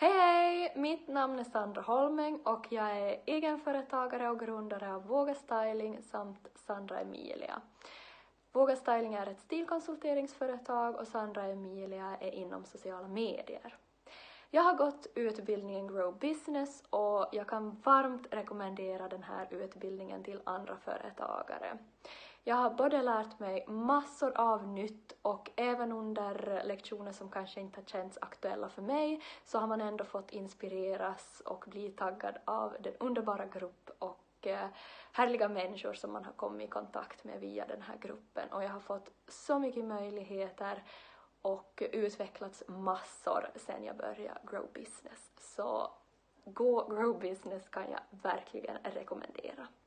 Hej! Mitt namn är Sandra Holmeng och jag är egenföretagare och grundare av Våga Styling samt Sandra Emilia. Våga Styling är ett stilkonsulteringsföretag och Sandra Emilia är inom sociala medier. Jag har gått utbildningen Grow Business och jag kan varmt rekommendera den här utbildningen till andra företagare. Jag har både lärt mig massor av nytt och även under lektioner som kanske inte har känts aktuella för mig så har man ändå fått inspireras och bli taggad av den underbara grupp och härliga människor som man har kommit i kontakt med via den här gruppen. Och jag har fått så mycket möjligheter och utvecklats massor sedan jag började Grow Business. Så Grow Business kan jag verkligen rekommendera.